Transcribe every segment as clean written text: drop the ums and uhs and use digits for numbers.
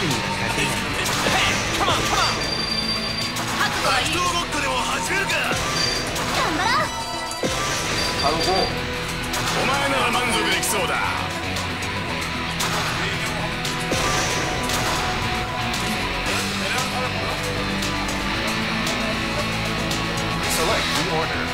바로고 お前なら満足できそうだ。 Select the order.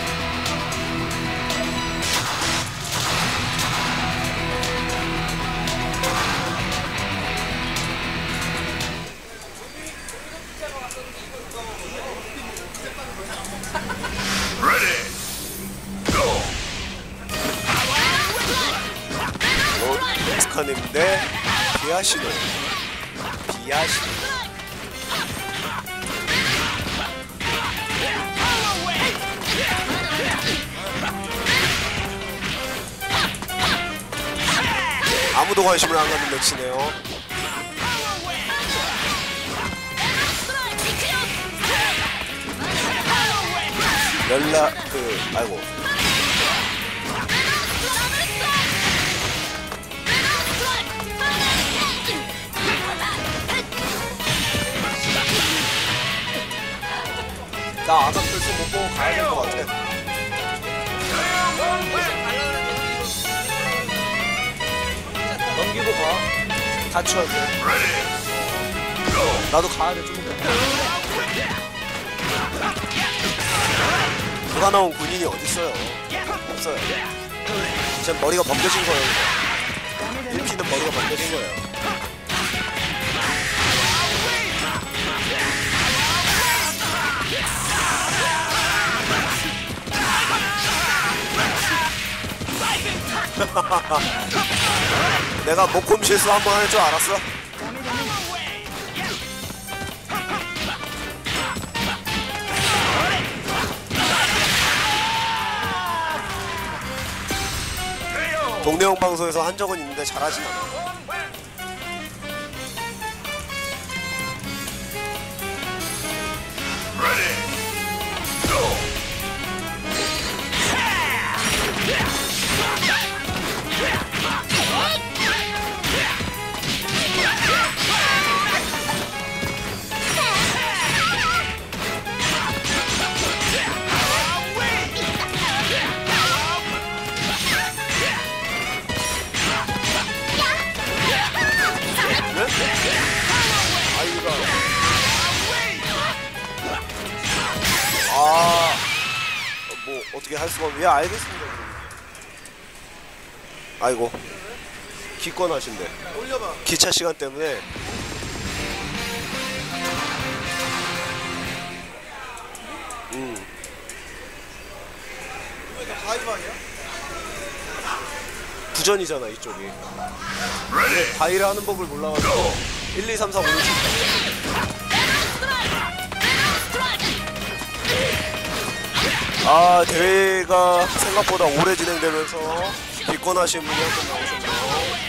스카님인데 비아시노. 아무도 관심을 안 갖는 매치네요. 아이고. 나 아까 벌써 못 보고 가야 될 것 같아. 넘기고 가. 다쳐야 돼. 나도 가야 돼, 좀 이따. 누가 나온 군인이 어딨어요? 없어요. 제 머리가 벗겨진 거예요. 1피는 머리가 벗겨진 거예요. 내가 목콤 실수 한번 할 줄 알았어? 동네형 방송에서 한 적은 있는데 잘하진 않아. 뭐 어떻게 할 수가 없네. 예, 알겠습니다. 아이고, 기권하신대. 기차 시간 때문에. 부전이잖아 이쪽이. 바이를 하는 법을 몰라가지고 1, 2, 3, 4, 5, 6, 7. 아, 대회가 생각보다 오래 진행되면서 기권하신 분이 한 분 나오셨네요.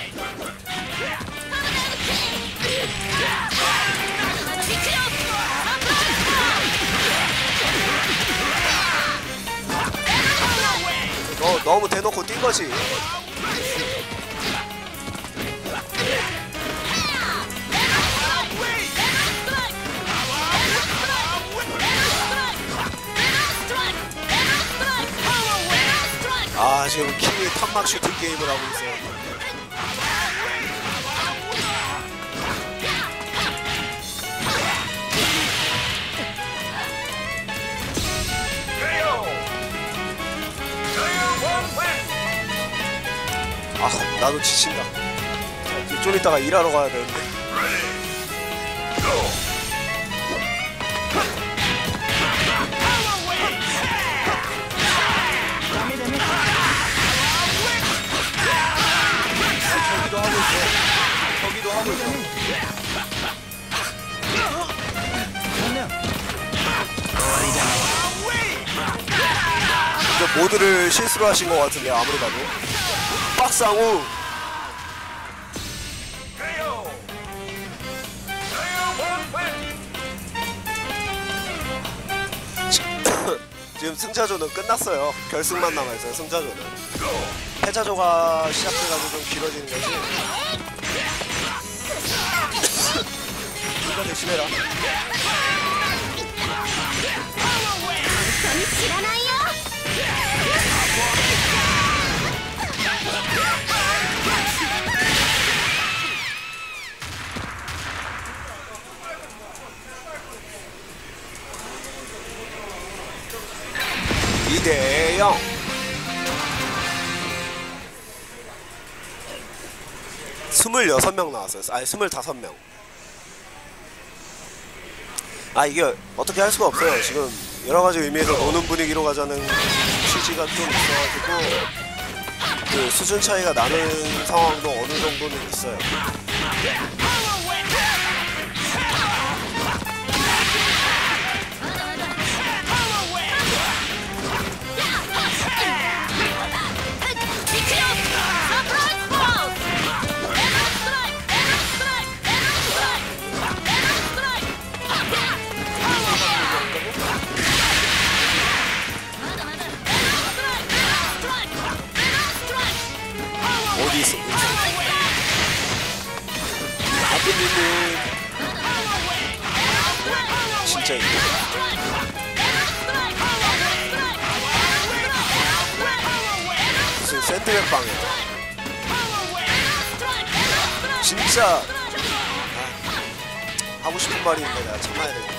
너무 대놓고 뛴 거지. 아, 지금 킹이 탑막 슈팅 게임을 하고 있어요. 아, 나도 지친다. 좀 이따가 일하러 가야 되는데. 저기도 하고 있어. 이제 모드를 실수로 하신 것 같은데, 아무리 봐도. 박상우. 지금 승자조는 끝났어요. 결승만 남아있어요. 승자조는. 패자조가 시작돼가지고 좀 길어지는 거지. 니가 대신해라. 이대0 26명 나왔어요. 아니 25명. 아 이게 어떻게 할 수가 없어요. 지금 여러가지 의미에서 노는 분위기로 가자는 취지가 좀 있어가지고 그 수준 차이가 나는 상황도 어느 정도는 있어요. 어디 있어? 아드님은 진짜 있네. 무슨 샌드백 방이야. 진짜 하고 싶은 말이 있는데 내가 참아야 돼.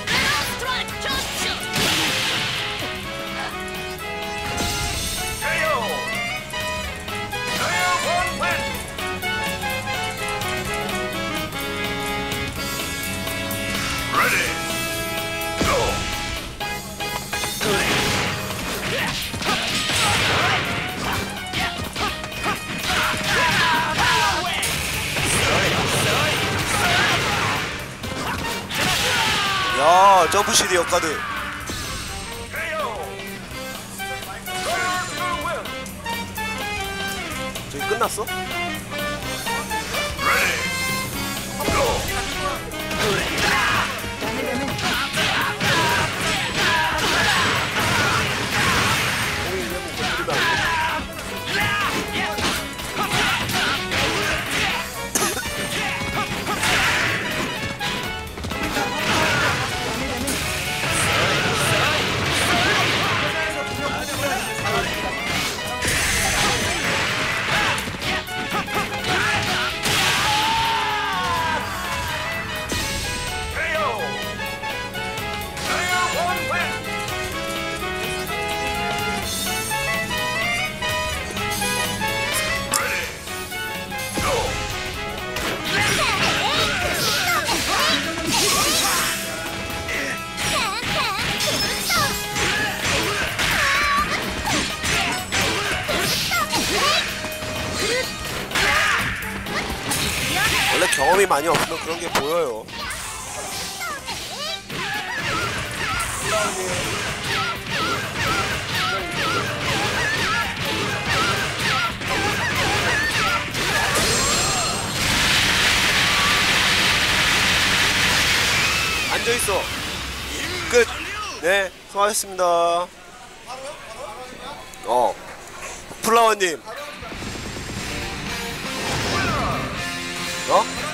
야, 점프 CD 역가드. 저기 끝났어? 원래 경험이 많이 없으면 그런 게 보여요. 앉아있어. 끝. 네, 수고하셨습니다. 플라워님. 어?